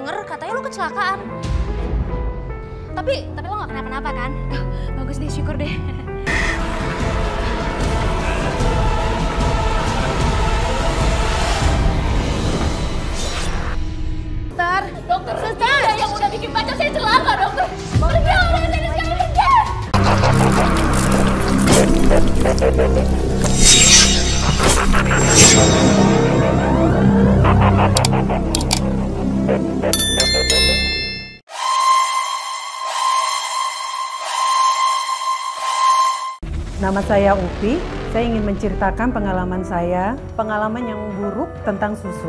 denger katanya lo kecelakaan. Tapi lo gak kenapa-napa kan? Bagus deh, syukur deh. Dokter, suster yang udah bikin pacar saya celaka, dokter. Pergi orang sini sekarang, pergi. Nama saya Upi, saya ingin menceritakan pengalaman saya, pengalaman yang buruk tentang susu.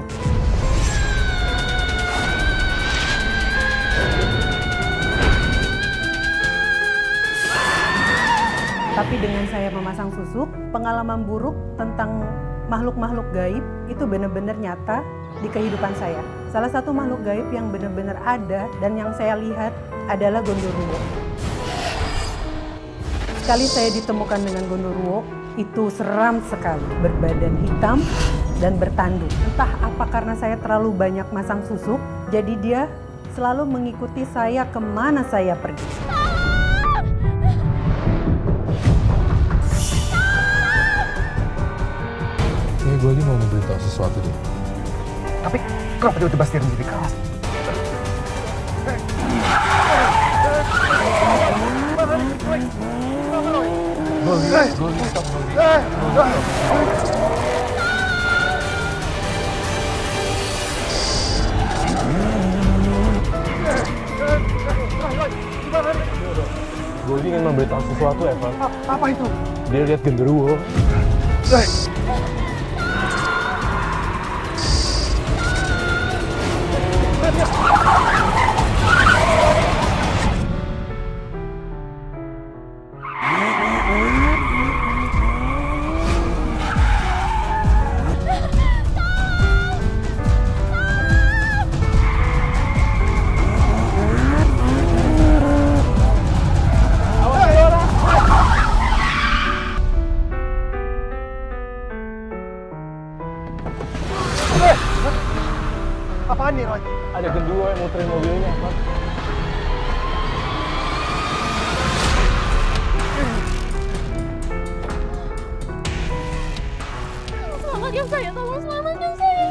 Tapi dengan saya memasang susuk, pengalaman buruk tentang makhluk-makhluk gaib itu benar-benar nyata di kehidupan saya. Salah satu makhluk gaib yang benar-benar ada dan yang saya lihat adalah Gondoruo. Sekali saya ditemukan dengan Gondoruo, itu seram sekali, berbadan hitam dan bertanduk. Entah apa karena saya terlalu banyak masang susuk, jadi dia selalu mengikuti saya kemana saya pergi. Gue aja mau memberitahu sesuatu deh. Tapi kenapa tiba-tiba setir menjadi keras? Gue ingin memberitahu sesuatu, Evan. Apa itu? Dia lihat genderuwo. Apaan nih, Roy? Ada genderuwo yang muterin mobilnya, Evan. Selamatkan saya, tolong selamatkan saya.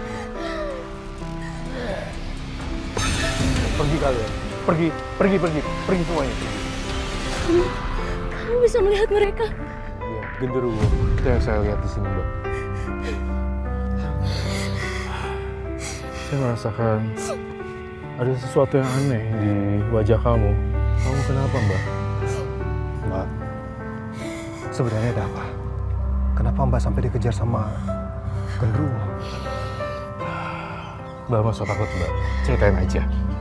Pergi kalian. Pergi semuanya. Kamu bisa melihat mereka? Iya, genderuwo. Itu yang saya lihat di sini, Mbak. Saya merasakan ada sesuatu yang aneh di wajah kamu. Kamu kenapa, Mbak? Mbak, sebenarnya ada apa? Kenapa Mbak sampai dikejar sama genderuwo? Mbak, nggak usah takut, Mbak. Ceritain aja.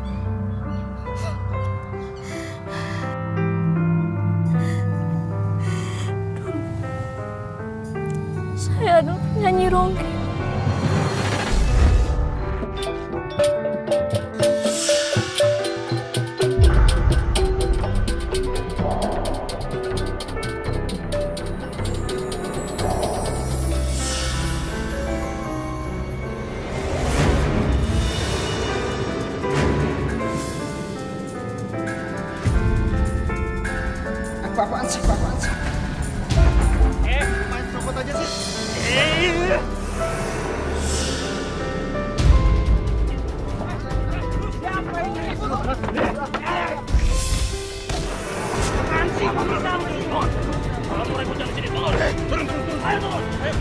Saya adalah penyanyi Rongki. Apaan sih? Main robot aja sih. Siapa ini? Apaan sih? Kalau mau ribut dari sini, turun. Turun. Ayo turun. Ayo.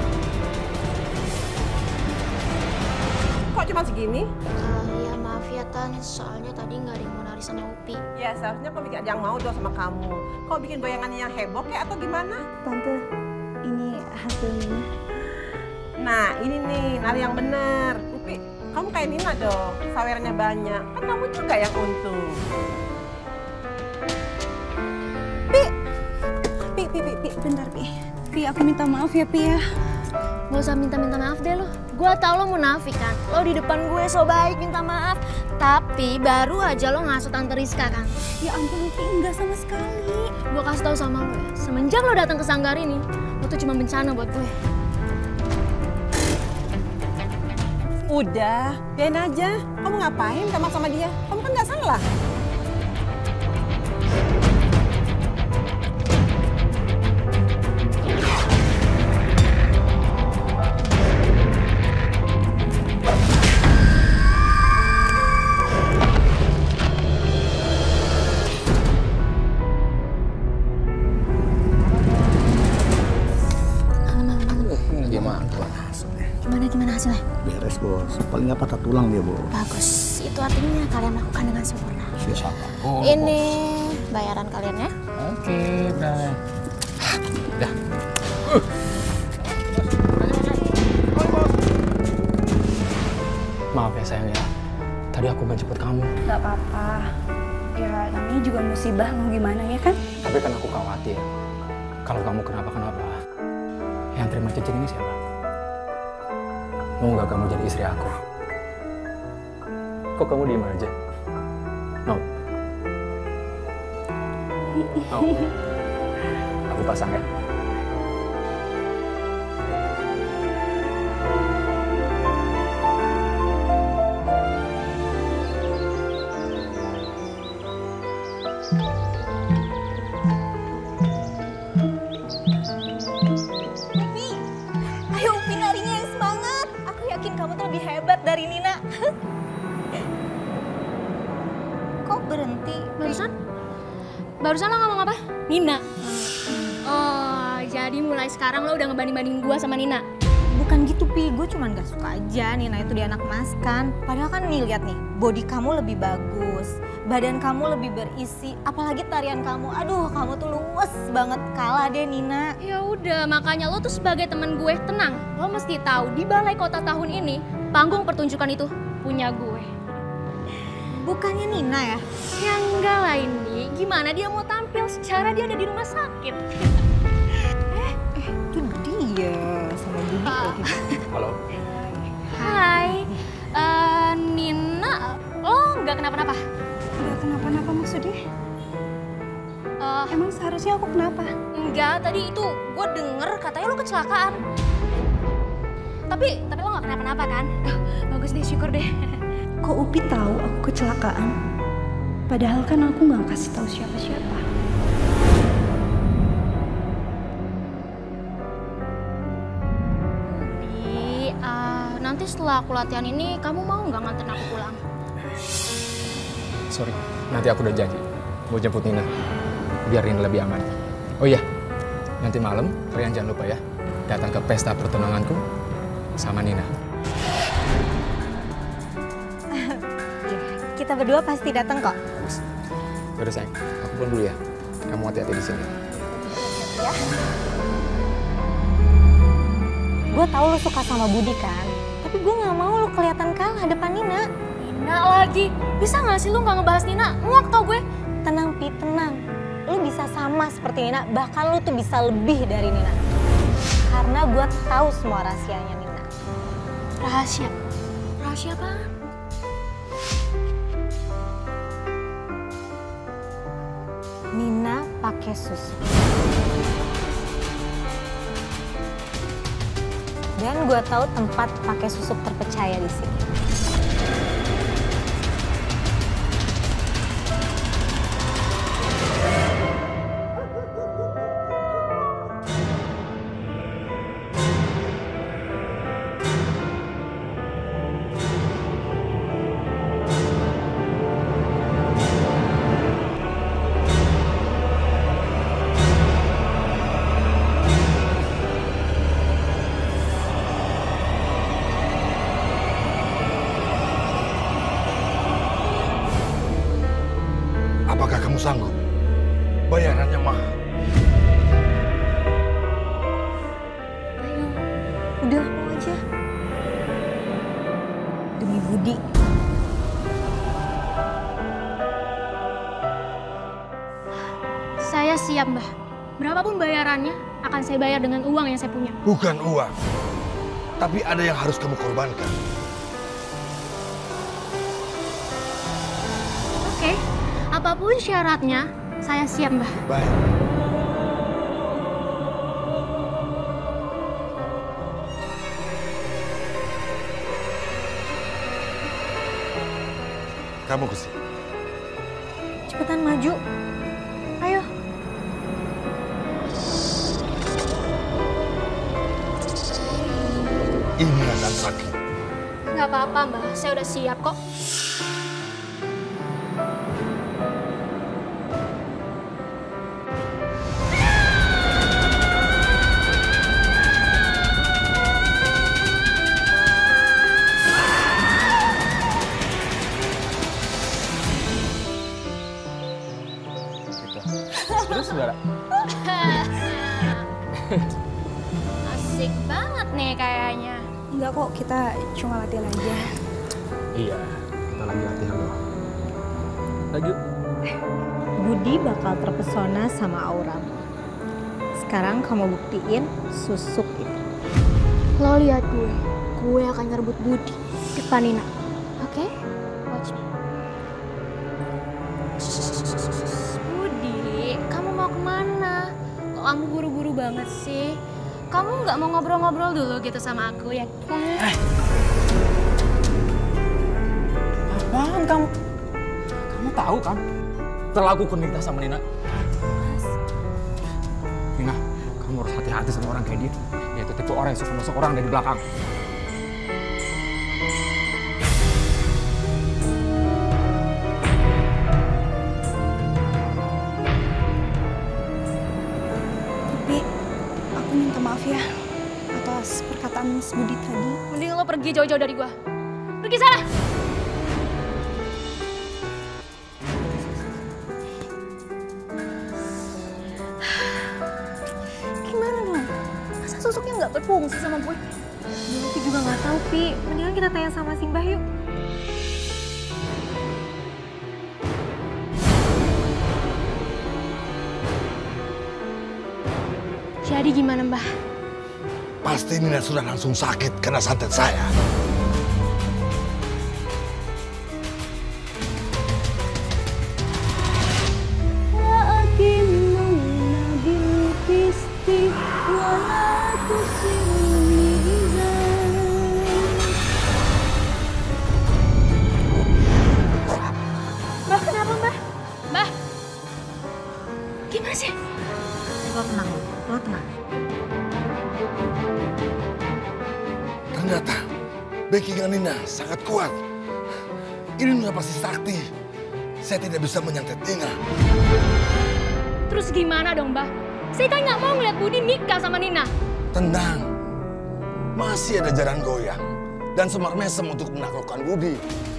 Kok cuma segini? Ya maaf ya Tan, soalnya tadi nggak ada yang mau nari sama Upi. Ya seharusnya kok bikin yang mau dong sama kamu. Kok bikin bayangannya yang heboh kayak atau gimana? Tante, ini hasilnya. Nah ini nih, nari yang bener. Upi, kamu kayak Nina dong, sawernya banyak. Kan kamu juga yang untung. Pi, bentar Pi. Pi, aku minta maaf ya Pi ya. Gak usah minta-minta maaf deh lo. Gue tau lo munafik kan. Lo di depan gue so baik minta maaf. Tapi baru aja lo ngasut Tante Rizka kan. Ya ampun Pi, enggak sama sekali. Gue kasih tau sama lo ya. Semenjak lo datang ke sanggar ini, lo tuh cuma bencana buat gue. Udah, biarin aja. Kamu ngapain minta maaf sama dia? Kamu kan nggak salah. Gimana hasilnya? Beres bos, paling nggak patah tulang dia bos. Bagus, itu artinya kalian lakukan dengan sempurna. Siap. Ini bayaran kalian ya. Oke, Bray. Dah. Maaf ya sayang ya, tadi aku menjemput kamu. Gak apa-apa. Ya namanya juga musibah, mau gimana ya kan? Tapi kan aku khawatir, kalau kamu kenapa-kenapa, yang terima cincin ini siapa? Mau nggak kamu jadi istri aku? Kok kamu diem aja? Mau? Mau? Aku pasang ya. Ayo Upi, narinya yang semangat. Aku yakin kamu tuh lebih hebat dari Nina. Kok berhenti? Barusan lo ngomong apa? Nina. Oh, jadi mulai sekarang lo udah ngebanding-bandingin gua sama Nina? Bukan gitu Pi, gue cuman gak suka aja Nina itu dianak-maskan. Padahal kan nih lihat nih, body kamu lebih bagus, badan kamu lebih berisi, apalagi tarian kamu. Aduh, kamu tuh luwes banget, kalah deh Nina. Ya udah, makanya lo tuh sebagai temen gue tenang. Lo mesti tahu di balai kota tahun ini panggung pertunjukan itu punya gue. Bukannya Nina ya? Ya enggak lah ini, gimana dia mau tampil secara dia ada di rumah sakit? Itu dia sama Budi lagi. Halo. Hai, Nina, lo nggak kenapa-napa? Gak kenapa-napa maksudnya? Emang seharusnya aku kenapa? Enggak, tadi itu gue denger katanya lo kecelakaan. Tapi lo nggak kenapa-napa kan? Bagus deh, syukur deh. Kok Upi tahu aku kecelakaan? Padahal kan aku nggak kasih tahu siapa-siapa. Nanti setelah aku latihan ini, kamu mau nggak nganterin aku pulang? Sorry, nanti aku udah janji mau jemput Nina, biar Nina lebih aman. Oh iya, nanti malam kalian jangan lupa ya, datang ke pesta pertunanganku sama Nina. Kita berdua pasti datang kok. Yaudah sayang, aku pulang dulu ya. Kamu hati-hati di sini. Ya. Gue tahu lo suka sama Budi kan, tapi gue nggak mau lo kelihatan kalah depan Nina. Nina lagi, bisa nggak sih lu nggak ngebahas Nina? Muak tau gue. Tenang Pi, tenang. Lo bisa sama seperti Nina, bahkan lo tuh bisa lebih dari Nina. Karena gue tahu semua rahasianya Nina. Rahasia? Rahasia apa? Nina pakai susu. Dan gue tahu tempat pakai susuk terpercaya di sini. Apakah kamu sanggup? Bayarannya mahal. Ayo, udah mau aja. Demi Budi. Saya siap, Mbah. Berapapun bayarannya, akan saya bayar dengan uang yang saya punya. Bukan uang, tapi ada yang harus kamu korbankan. Oke, apapun syaratnya, saya siap, Mbah. Baik. kamu ke sini. Cepetan maju. Ayo. Ini akan sakit. Nggak apa-apa, Mbak. Saya udah siap kok. Terus Mbak? Asik banget nih kayaknya. Enggak kok, kita cuma latihan aja. Iya, kita lagi latihan loh. Lanjut. Budi bakal terpesona sama auramu. Sekarang kamu buktiin susuk itu. Lo lihat gue akan ngerebut Budi depan Nina. Oke? Watch me. Budi, kamu mau kemana? Kok kamu buru-buru banget sih? Kamu nggak mau ngobrol-ngobrol dulu gitu sama aku ya kan? Apaan kamu? Kamu tahu kan? Setelah aku nikah sama Nina. Nina, kamu harus hati-hati sama orang kayak dia. Dia itu tipe orang yang suka masuk orang dari belakang. Tapi aku minta maaf ya atas perkataan Mas Budi tadi. Mending lo pergi jauh-jauh dari gue. Pergi sana! Gimana dong? Masa susuknya nggak berfungsi sama gue? Pi juga nggak tahu, Pi. Mendingan kita tanya sama Simbah yuk. Jadi gimana, Mbah? Pasti Nina sudah langsung sakit kena santet saya. Mbah, kenapa, Mbah? Mbah! Gimana sih? Lo tenang, lo tenang. Ternyata backingan Nina sangat kuat. Ini Nina pasti sakti. Saya tidak bisa menyantet Nina. Terus gimana dong, Mbah? Saya kan nggak mau ngeliat Budi nikah sama Nina. Tenang, masih ada jalan goyang dan semar mesem untuk menaklukkan Budi.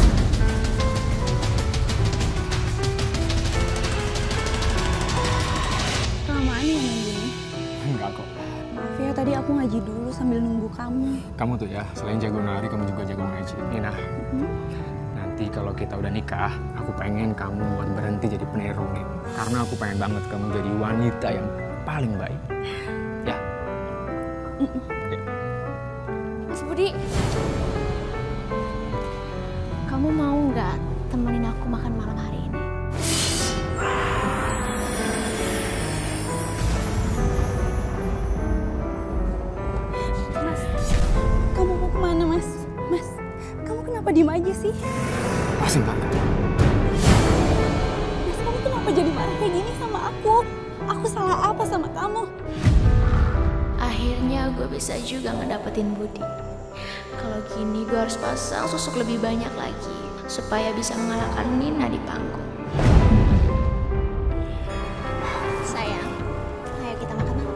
Kelamaan ya nunggunya. Enggak kok. Maaf ya, tadi aku ngaji dulu sambil nunggu kamu. Kamu tuh ya, selain jago nari, kamu juga jago ngaji. Nina, nanti kalau kita udah nikah, aku pengen kamu buat berhenti jadi penero, Nin. Karena aku pengen banget kamu jadi wanita yang paling baik. Ya? Ya. Mas Budi, kamu mau nggak temenin aku makan malam hari ini? Mas, kamu mau kemana, Mas? Mas, kamu kenapa diem aja sih? Pasti tante. Mas, kamu kenapa jadi marah kayak gini sama aku? Aku salah apa sama kamu? Akhirnya gue bisa juga ngedapetin Budi. Kalau gini gue harus pasang susuk lebih banyak lagi supaya bisa mengalahkan Nina di panggung. Sayang, ayo kita makan malam.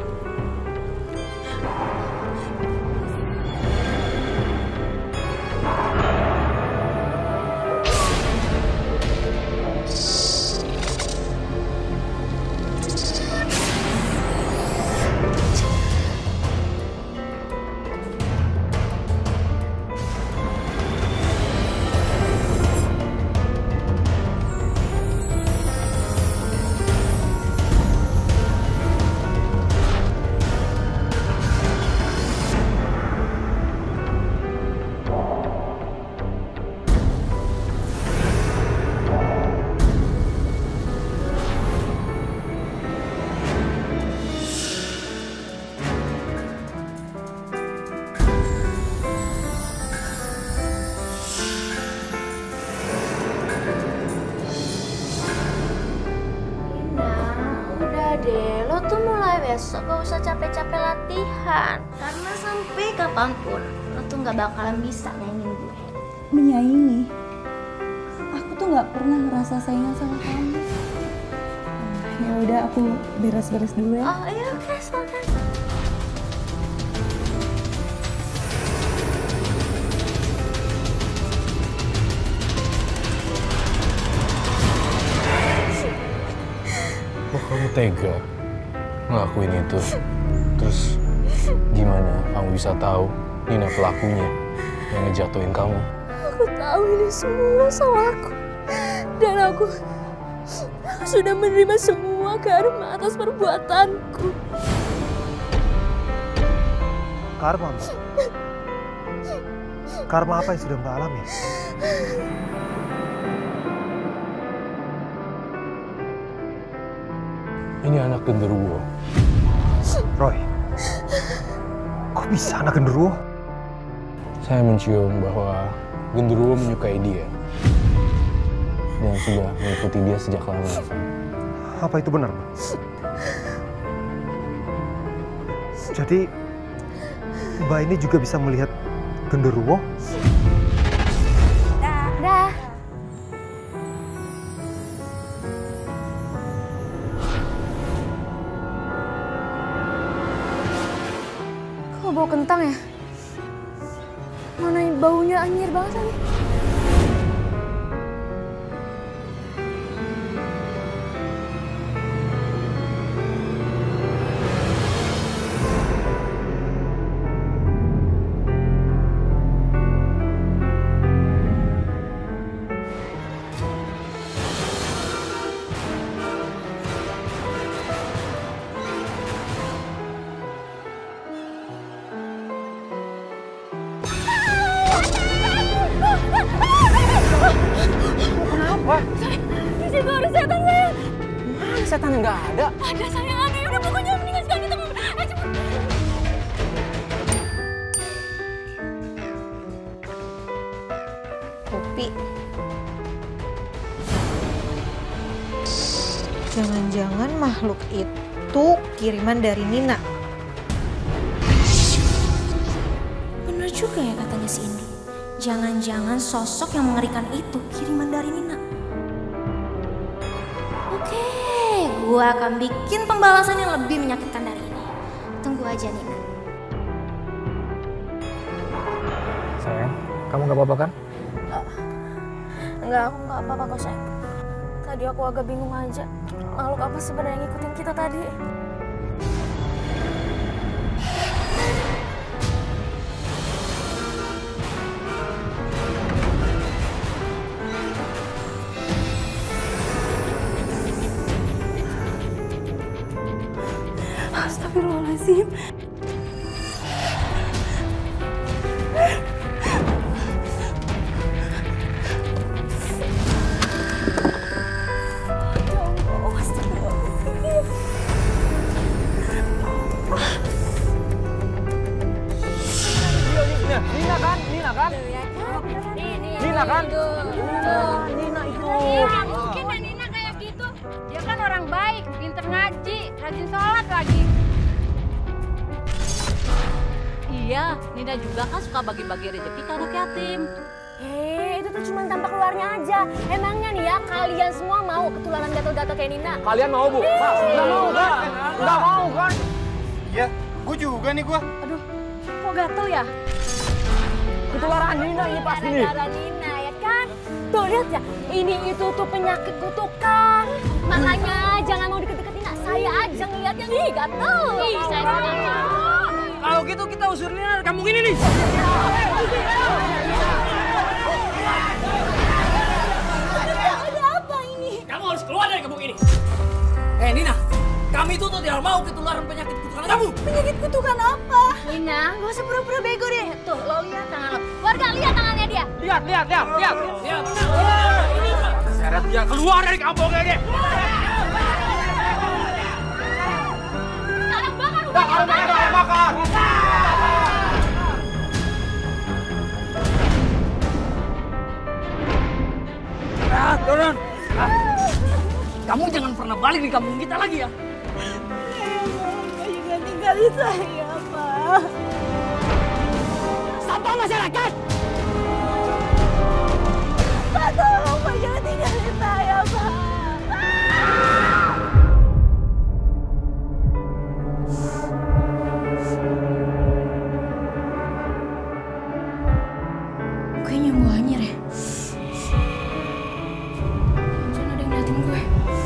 besok gak usah capek-capek latihan. Karena sampai kapanpun lo tuh gak bakalan bisa nyanyiin gue. Menyaingi? Aku tuh nggak pernah ngerasa saingan sama kamu. Ya udah, aku beres-beres dulu ya. Oh iya, oke, silakan. Kok kamu tega ngelakuin itu? Terus gimana kamu bisa tahu Nina pelakunya yang ngejatuhin kamu? Aku tahu ini semua salahku. Dan aku sudah menerima semua karma atas perbuatanku. Karma, Mbak? Karma apa yang sudah Mbak alami? Ini anak genderuwo. Roy, kok bisa anak genderuwo? Saya mencium bahwa genderuwo menyukai dia. Dan sudah mengikuti dia sejak lama, Van. Apa itu benar, Mbak? Jadi, Mbak ini juga bisa melihat genderuwo? Dah. Kok bau kentang ya? Mana baunya anyir banget tadi? Di situ ada setan, sayang. Mana setan yang nggak ada? Ada, sayang, ada. Udah pokoknya mendingan sekarang kita mau. Ayo cepet. Upi. Jangan-jangan makhluk itu kiriman dari Nina. Bener juga ya katanya si Indi. Jangan-jangan sosok yang mengerikan itu kiriman dari Nina. Oke, gua akan bikin pembalasan yang lebih menyakitkan dari ini. Tunggu aja, Nina. Sayang, kamu nggak apa-apa kan? Enggak, aku nggak apa-apa kok, sayang. Tadi aku agak bingung aja. Makhluk apa sebenarnya ngikutin kita tadi? Astagfirullahaladzim. Nina kan? Nina kan? Nina itu. Iya, mungkin dan Nina kayak gitu. Dia kan orang baik, pinter ngaji, rajin sholat lagi. Iya, Nina juga kan suka bagi-bagi rezeki ke anak yatim. Itu tuh cuma tampak luarnya aja. Emangnya nih ya, kalian semua mau ketularan gatal-gatal kayak Nina? Kalian mau, Bu? Nggak mau kan? Nggak mau kan? Iya, gue juga nih gue. Aduh, kok gatel ya? Ketularan Nina ini pasti nih. Gara-gara Nina ya kan? Tuh lihat ya, ini itu tuh penyakit kutukan. Makanya jangan mau deket-deket Nina. Saya aja ngeliatnya nih gatel. Ih, saya nggak mau. Kalau gitu kita usir Nina dari kampung ini nih. Ada apa ini? Kamu harus keluar dari kampung ini. Nina, kami itu tuh tidak mau ketularan penyakit kutukan kamu. Penyakit kutukan apa? Nina, gak usah pura-pura bego deh. Tuh, lo lihat tangan lo. Warga, lihat tangannya dia. Lihat. Lihat. Seret dia keluar dari kampung ini. Bakar. Turun. Kamu jangan pernah balik di kampung kita lagi ya. tinggalin saya, Pak. Sampah masyarakat! Pak, tolong Pak, jangan tinggalin saya, Pak. Kayaknya gue anyir ya. Jangan ada yang ngeliatin gue.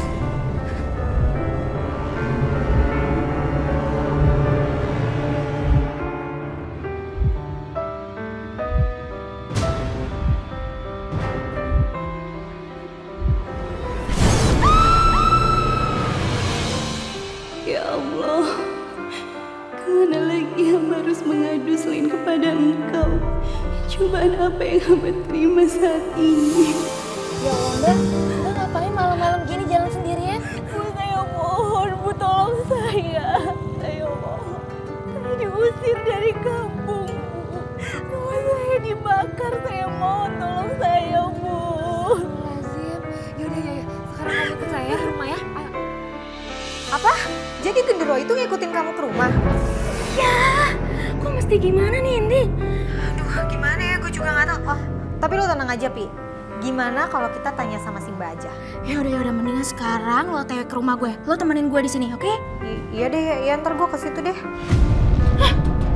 Ya Allah, kemana lagi hamba harus mengadu selain kepada Engkau? Cobaan apa yang hamba terima saat ini? Ya Allah, Mbak ngapain malam-malam gini jalan sendirian? Bu, saya mohon, Bu, tolong saya. Saya mohon. Saya diusir dari kampung, Bu. Rumah saya dibakar, saya mohon, tolong saya, Bu. Lazim. Yaudah, ya. Sekarang kamu ikut saya ke rumah ya. Ayo. Apa? Jadi genderuwo itu ngikutin kamu ke rumah? Ya, kok mesti gimana nih, Indi? Aduh, gimana ya? Gue juga nggak tahu. Oh, tapi lo tenang aja, Pi. Gimana kalau kita tanya sama Simba aja? Ya udah, mendingan sekarang lo TW ke rumah gue. Lo temenin gue di sini, oke? Iya deh, ya ntar gue ke situ deh. Hah?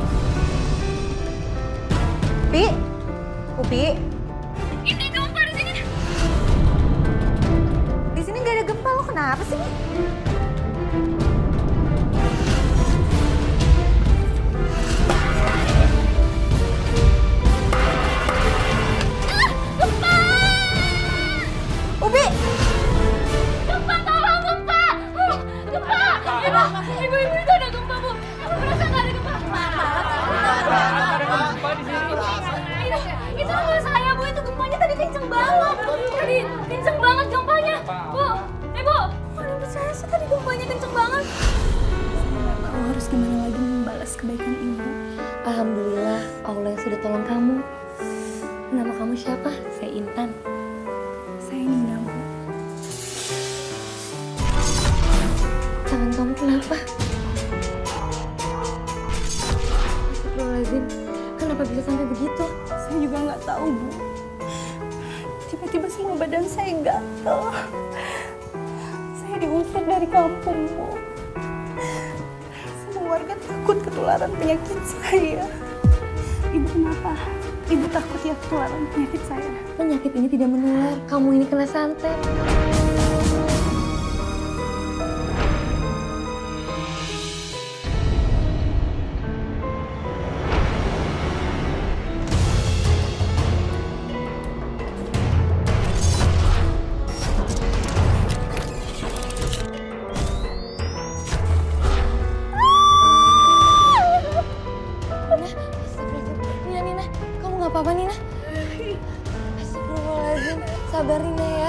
Pi, Upi. Ini gempa di sini. Di sini nggak ada gempa, lo kenapa sih? Ubi! Gempa, tolong gempa! Gempa! Ibu itu ada gempa, Bu. Aku merasa nggak ada gempa. Itu rumah saya, Bu. Itu gempanya tadi kenceng banget. Tadi kenceng banget gempanya. Bu, Ibu. Mana percaya sih tadi gempanya kenceng banget. Saya nggak tahu harus gimana lagi membalas kebaikan Ibu. Alhamdulillah, Allah yang sudah tolong kamu. Nama kamu siapa? Saya Intan. Saya Nina, Bu. Tangan kamu kenapa? Astagfirullahaladzim, kenapa bisa sampai begitu? Saya juga nggak tahu, Bu. Tiba-tiba semua badan saya gatel. Saya diusir dari kampung, Bu. Semua warga takut ketularan penyakit saya. Ibu kenapa? Ibu takut ya ketularan penyakit saya? Penyakit ini tidak menular, kamu ini kena santet. Nina, kamu nggak apa-apa, Nina? Astagfirullahaladzim, sabar Nina ya.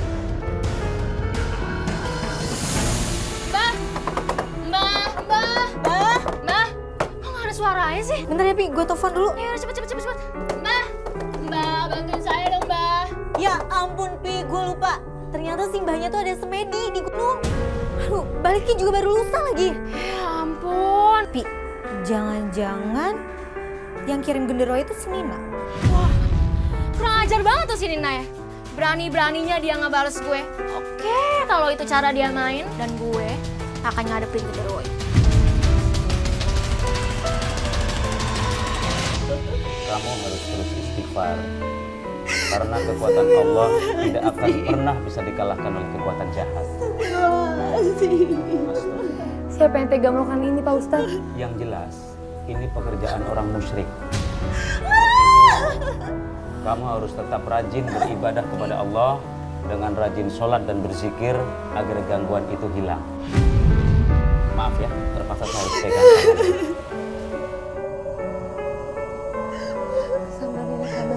Mbak, kok nggak ada suaranya sih? Bentar ya, Pi, gue telepon dulu. Ya udah, cepet. Mbak, bantuin saya dong, Mbak. Ya ampun, Pi, gue lupa. Ternyata Simbahnya tuh ada semedi di gunung. Aduh, baliknya juga baru lusa lagi. Ya ampun. Pi, jangan-jangan yang kirim genderuwo itu si Nina. Wah, kurang ajar banget tuh si Nina ya. Berani-beraninya dia ngebales gue. Oke, kalau itu cara dia main, dan gue akan ngadepin genderuwo itu. Kamu harus terus istighfar. Karena kekuatan Allah tidak akan pernah bisa dikalahkan oleh kekuatan jahat. Siapa yang tega melakukan ini, Pak Ustadz? Yang jelas, ini pekerjaan orang musyrik. Kamu harus tetap rajin beribadah kepada Allah dengan rajin sholat dan berzikir agar gangguan itu hilang. Maaf ya, terpaksa saya harus pegang. Sabar, Nina, sabar.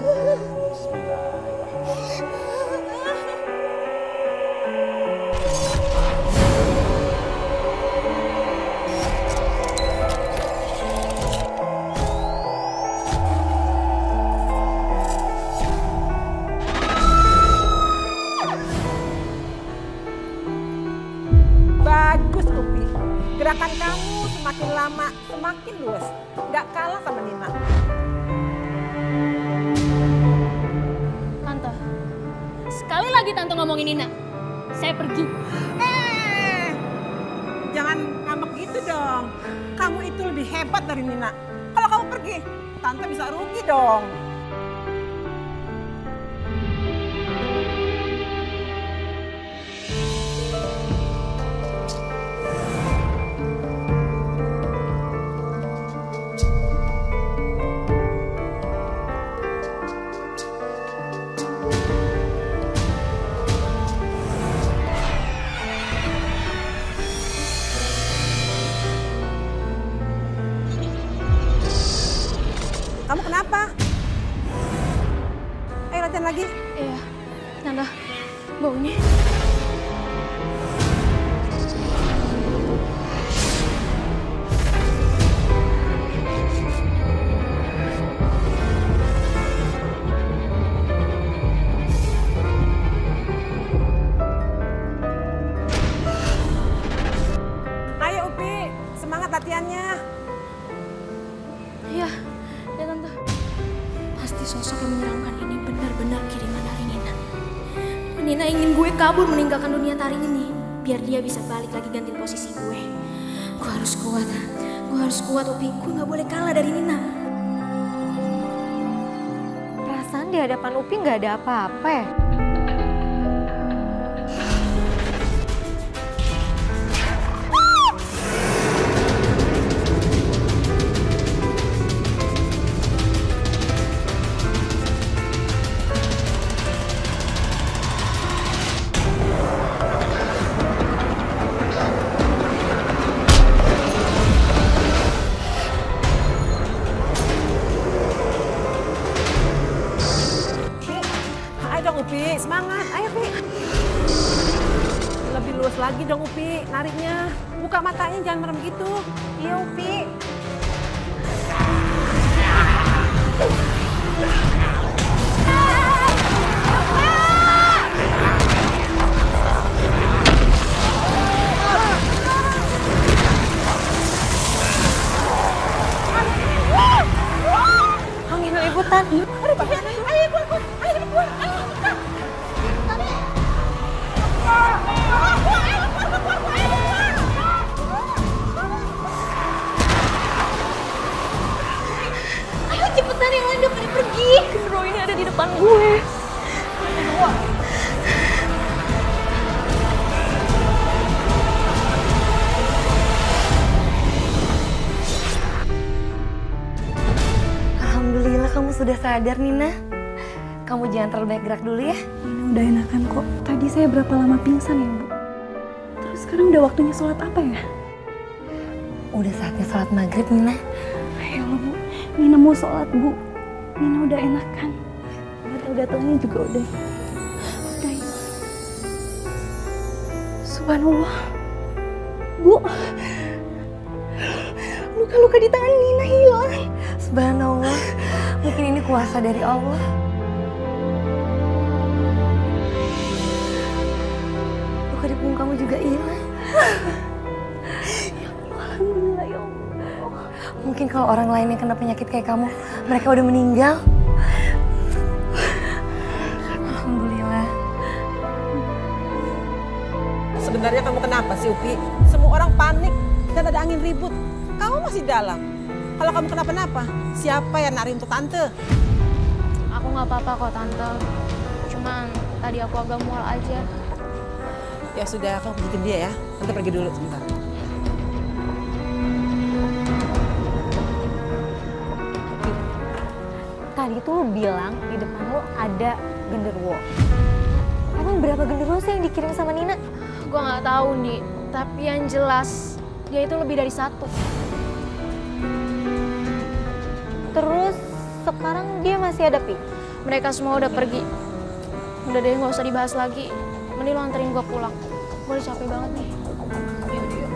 Bagus, Upi. Gerakan kamu makin lama semakin luas. Nggak kalah sama Nina. Tante, sekali lagi Tante ngomongin Nina, saya pergi. Jangan ngambek gitu dong. Kamu itu lebih hebat dari Nina. Kalau kamu pergi, Tante bisa rugi dong. Kamu kenapa? Ayo latihan lagi. Iya, Tante, baunya. Ayo Upi, semangat latihannya. Iya, ya Tante. Pasti sosok yang menyeramkan ini benar-benar kiriman dari Nina. Nina ingin gue kabur meninggalkan dunia tari ini, biar dia bisa balik lagi gantiin posisi gue. Gue harus kuat Upi. Gue nggak boleh kalah dari Nina. Perasaan di hadapan Upi nggak ada apa-apa ya? Upi, semangat. Ayo, Upi. Lebih luas lagi dong, Upi. Nariknya. Buka matanya, jangan merem gitu. Iya, Upi. Angin liputan. Ayo, keluar. Ayo, keluar. Ayo cepetan, yang lain udah pada pergi. Genderuwo ini ada di depan gue. Alhamdulillah kamu sudah sadar, Nina. Kamu jangan terlalu banyak gerak dulu ya. Nina udah enakan kok. Tadi saya berapa lama pingsan ya, Bu? Terus sekarang udah waktunya sholat apa ya? Udah saatnya sholat maghrib, Nina. Ayo Bu, Nina mau sholat, Bu. Nina udah enakan. Gatal-gatalnya juga udah. Subhanallah. Bu, luka-luka di tangan Nina hilang. Subhanallah, mungkin ini kuasa dari Allah. Luka di punggung kamu juga hilang. Ya Allah, alhamdulillah ya Allah. Mungkin kalau orang lain yang kena penyakit kayak kamu, mereka udah meninggal. Alhamdulillah. Sebenarnya kamu kenapa sih, Upi? Semua orang panik dan ada angin ribut. Kamu masih dalam. Kalau kamu kenapa-napa, siapa yang nari untuk Tante? Aku nggak apa-apa kok, Tante. Cuman tadi aku agak mual aja. Ya sudah, kamu pijitin dia ya. Tante pergi dulu sebentar. Tadi tuh lu bilang di depan lu ada genderuwo. Emang berapa genderuwo sih yang dikirim sama Nina? Gue nggak tahu nih, tapi yang jelas dia itu lebih dari satu. Terus sekarang dia masih ada, Pi? Mereka semua udah pergi. Udah deh, nggak usah dibahas lagi. Mending lo anterin gue pulang. Gue udah capek banget nih. Yaudah, yuk.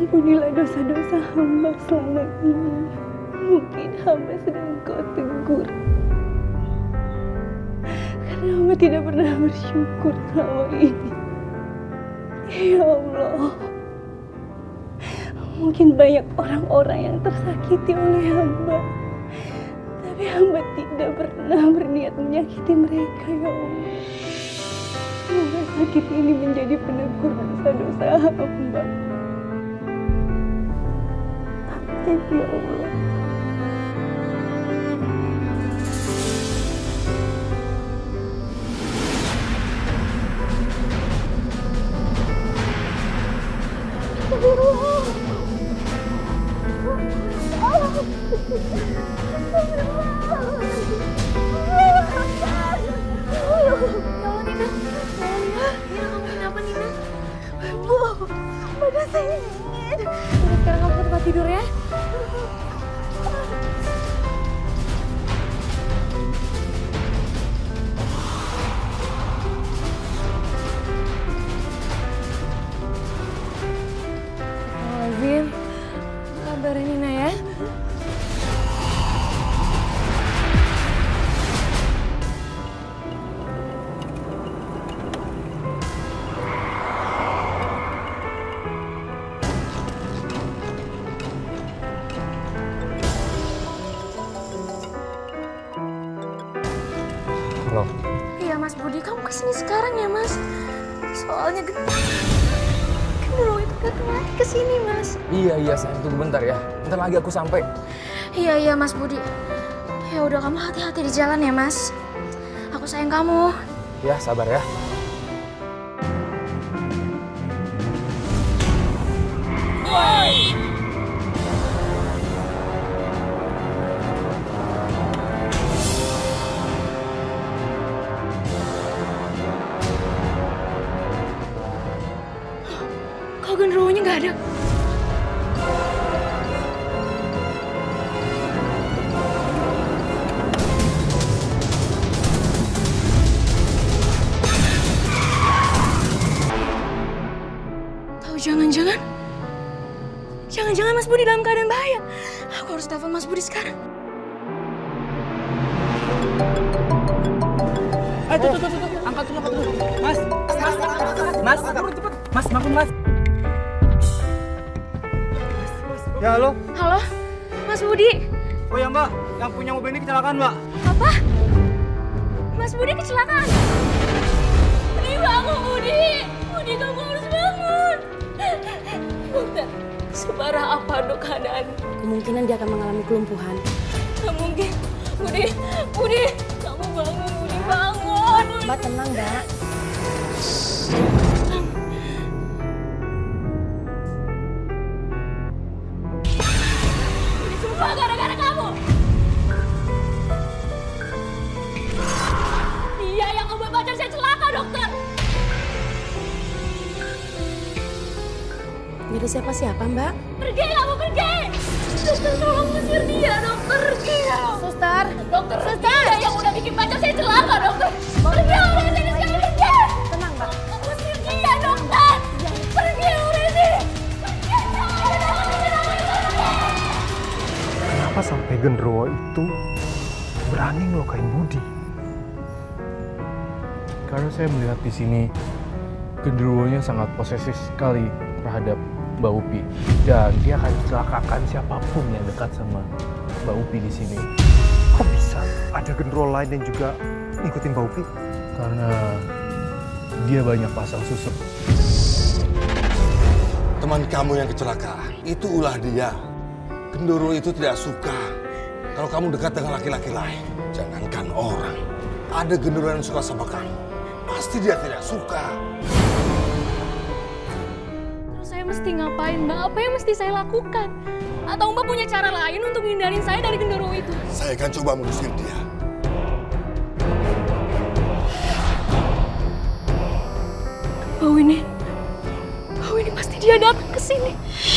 Ampunilah dosa-dosa hamba selama ini. Mungkin hamba sedang Kau tegur. Karena hamba tidak pernah bersyukur selama ini. Ya Allah. Mungkin banyak orang-orang yang tersakiti oleh hamba. Tapi hamba tidak pernah berniat menyakiti mereka, ya Allah. Semoga sakit ini menjadi penegur dosa-dosa hamba. Amin, ya Allah. Badan saya dingin. Sekarang kamu ke tempat tidur ya. Azim, kabarin Nina ya. Halo. Iya Mas Budi, kamu kesini sekarang ya Mas? Soalnya genderuwo itu datang lagi kesini Mas. Iya sayang, tunggu bentar ya. Bentar lagi aku sampai. Iya Mas Budi. Ya udah kamu hati-hati di jalan ya Mas. Aku sayang kamu. Ya sabar ya. Kok genderuwonya nggak ada? Tahu jangan-jangan Mas Budi dalam keadaan bahaya. Aku harus telepon Mas Budi sekarang. Tuh. Angkat dulu. Mas. Mas, mampun Mas. Ya, halo? Halo, Mas Budi. Oh ya Mbak, yang punya mobil ini kecelakaan Mbak. Apa? Mas Budi kecelakaan? Budi bangun, Budi. Budi, kamu harus bangun. Dokter, separah apa dok keadaan? Kemungkinan dia akan mengalami kelumpuhan. Gak mungkin. Budi, kamu bangun, Budi, bangun. Mbak tenang, Mbak. Budi, sumpah gara-gara kamu. Dia yang membuat pacar saya celaka, dokter. Jadi siapa Mbak? Pergi kamu, pergi. Dokter, tolong usir dia, dokter. Pergi. Suster. Dokter, dia yang udah bikin pacar saya celaka, dokter. Pergi orang sini sekarang, pergi. Tenang, Mbak. Usir dia, dokter. Pergi orang ini. Kenapa sampai genderuwo itu berani ngelukain Budi? Karena saya melihat di sini genderuwonya sangat posesif sekali terhadap Mbak Upi, dan dia akan celakakan siapapun yang dekat sama Mbak Upi di sini. Kok bisa ada genderuwo lain yang juga ngikutin Mbak Upi? Karena dia banyak pasang susuk. Teman kamu yang kecelakaan, itu ulah dia. Genderuwo itu tidak suka kalau kamu dekat dengan laki-laki lain. Jangankan orang, ada genderuwo yang suka sama kamu, pasti dia tidak suka. Terus saya mesti ngapain, Mbak? Apa yang mesti saya lakukan? Atau Mbak punya cara lain untuk menghindarin saya dari genderuwo itu? Saya akan coba mengusir dia. Bau ini pasti dia datang ke sini.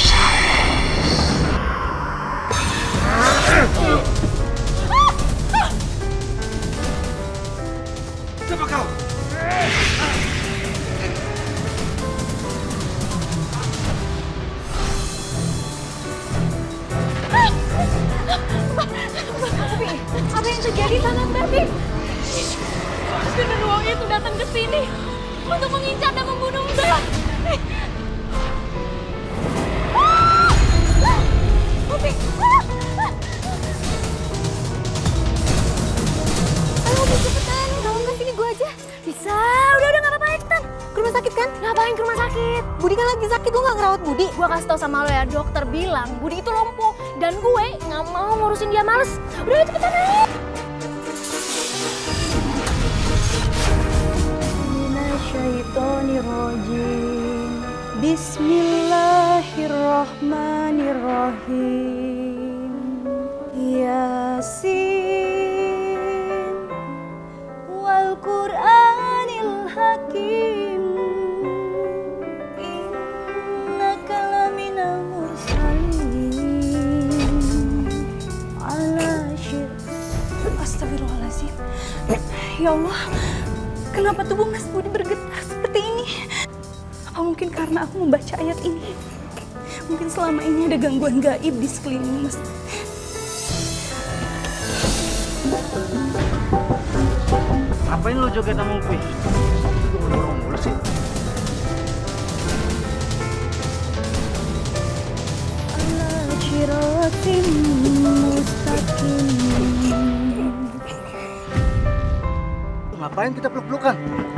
Siapa kau? yang terjadi sama Mbak Pi? Genderuwo itu datang ke sini untuk mengincar dan membunuh Mbak. Upi! Ayo Upi cepetan, kalau nggak sini gue aja. Bisa, udah nggak apa-apa cepetan. Ke rumah sakit kan? Ngapain ke rumah sakit? Budi kan lagi sakit, gue nggak ngerawat Budi. Gue kasih tau sama lo ya, dokter bilang Budi itu lumpuh. Dan gue nggak mau ngurusin dia, males. Udah cepetan aja. Minasyaitonirrajim. Bismillahirrahmanirrahim. Yasin wal Qur'anil Hakim. Innaka laminal mursalin. Ala syir. Astagfirullahaladzim. Ya Allah, kenapa tubuh Mas Budi bergetar seperti ini? Apa mungkin karena aku membaca ayat ini? Mungkin selama ini ada gangguan gaib di sekeliling Mas. Ngapain lu joget sama Upi? Itu ngedorong mulu sih. Ala syiratim mustaqim. Ngapain kita peluk-pelukan?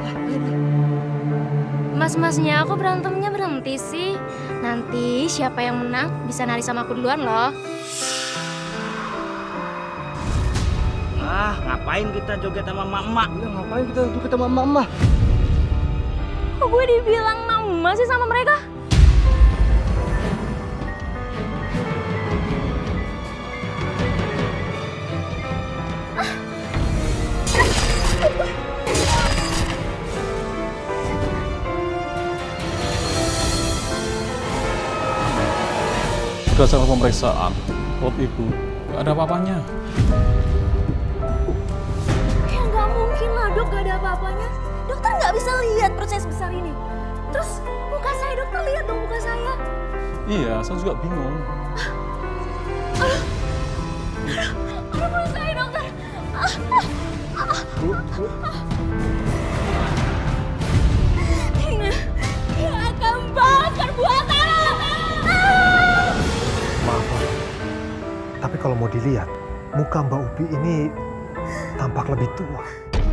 Mas-masnya aku berantemnya berhenti sih. Nanti siapa yang menang bisa nari sama aku duluan loh. Ngapain kita joget sama emak-emak? Iya, ngapain kita joget sama emak-emak? Kok gue dibilang mama sih sama mereka? Berdasarkan pemeriksaan, perut ibu gak ada apa-apanya. Ya nggak mungkin lah dok, gak ada apa-apanya. Dokter nggak bisa lihat proses besar ini. Terus muka saya, dokter lihat dong muka saya. Iya, saya juga bingung. Aduh, muka saya dokter. Dia akan bakar buatan. Maaf, tapi kalau mau dilihat, muka Mbak Upi ini tampak lebih tua.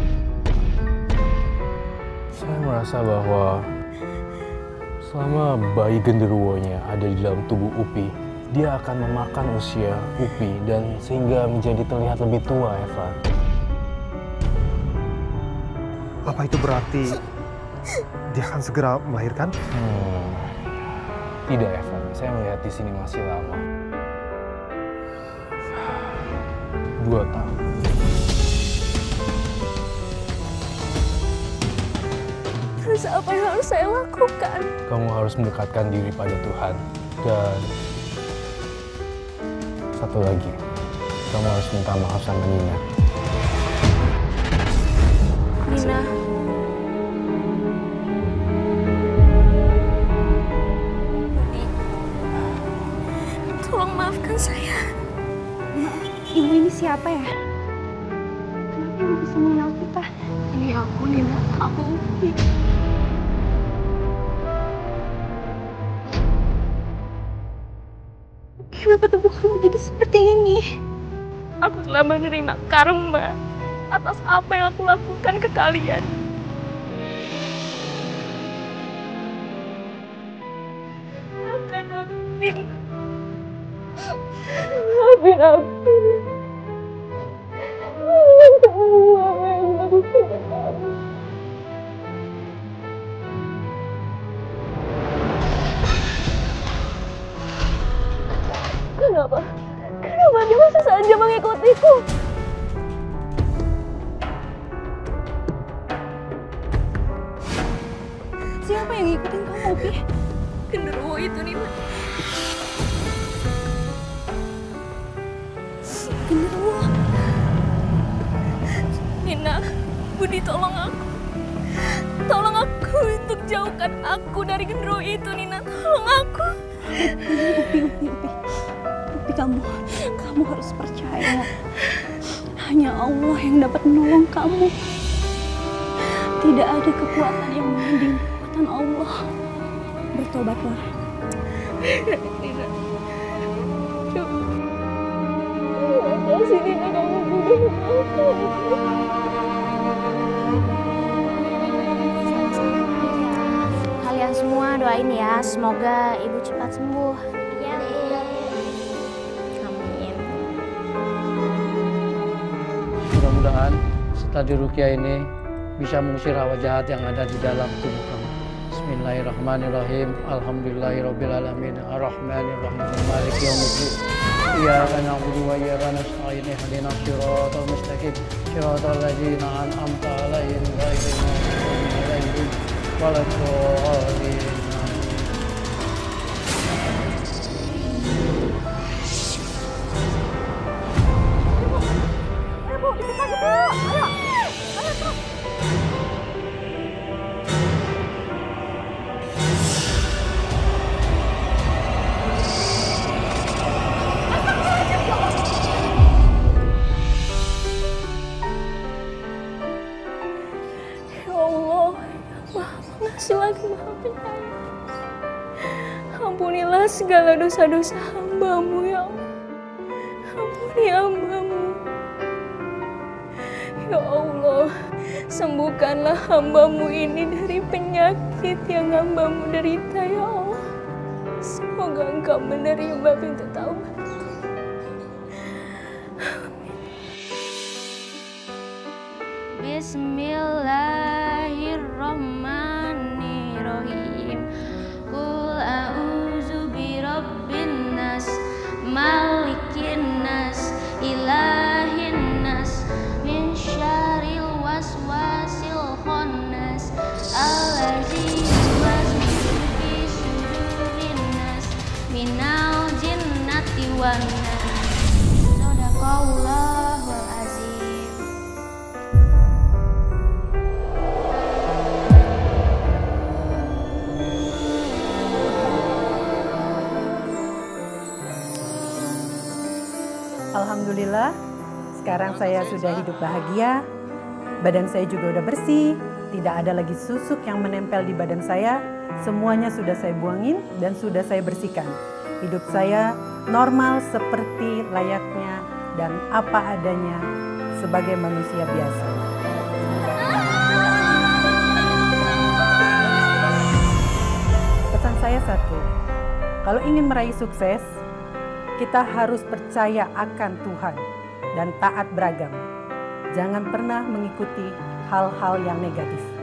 Saya merasa bahwa selama bayi genderuwonya ada di dalam tubuh Upi, dia akan memakan usia Upi dan sehingga menjadi terlihat lebih tua, Evan. Apa itu berarti dia akan segera melahirkan? Tidak, Evan. Saya melihat di sini masih lama. 2 tahun. Terus apa yang harus saya lakukan? Kamu harus mendekatkan diri pada Tuhan. Dan satu lagi, kamu harus minta maaf sama Nina. Nina. Tolong maafkan saya. Ibu ini siapa ya? Kenapa ibu bisa mengenal kita? Ini aku, Nina. Aku Upi. Kenapa tubuh kamu jadi seperti ini? Aku telah menerima karma atas apa yang aku lakukan ke kalian. Maafkan aku, Nina. Maafin aku. Semua yang aku lakukan. Kenapa? Kenapa dia masih saja mengikutiku? Siapa yang ngikutin kamu, Upi? Genderuwo itu, Nina. Genderuwo. Nina, Budi tolong aku. Tolong aku untuk jauhkan aku dari genderuwo itu, Nina. Tolong aku. Upi, kamu harus percaya. Hanya Allah yang dapat menolong kamu. Tidak ada kekuatan yang menanding kekuatan Allah. Bertobatlah. Nina. Terima kasih Nina, kamu sudah memaafkan. Kalian semua doain ya, semoga ibu cepat sembuh. Iya, amin. Mudah-mudahan setelah diruqyah ini bisa mengusir hawa jahat yang ada di dalam tubuh kamu. Bismillahirrahmanirrahim. Alhamdulillahirabbil alamin. Arrahmanirrahim. Maliki yaumiddin. Iyyaka na'budu wa iyyaka nasta'in. Ihdinas siratal mustaqim. Siratal ladzina an'amta 'alaihim ghairil maghdubi 'alaihim waladdallin. Ampunilah segala dosa-dosa hamba-Mu ya Allah. Ampuni hamba-Mu. Ya Allah, sembuhkanlah hamba-Mu ini dari penyakit yang hamba-Mu derita ya Allah. Semoga Engkau menerima pintu taubat. Bismillahirrahmanirrahim. Qul a'udzu birabbin nas, malikin nas, ilahin nas, min syarril waswasil khannas, allazi yuwaswisu fi sudurin nas, minal jinnati wan nas. Shadaqallahul azim. Alhamdulillah, sekarang saya sudah hidup bahagia, badan saya juga udah bersih, tidak ada lagi susuk yang menempel di badan saya, semuanya sudah saya buangin dan sudah saya bersihkan. Hidup saya normal seperti layaknya dan apa adanya sebagai manusia biasa. Pesan saya satu, kalau ingin meraih sukses, kita harus percaya akan Tuhan dan taat beragama. Jangan pernah mengikuti hal-hal yang negatif.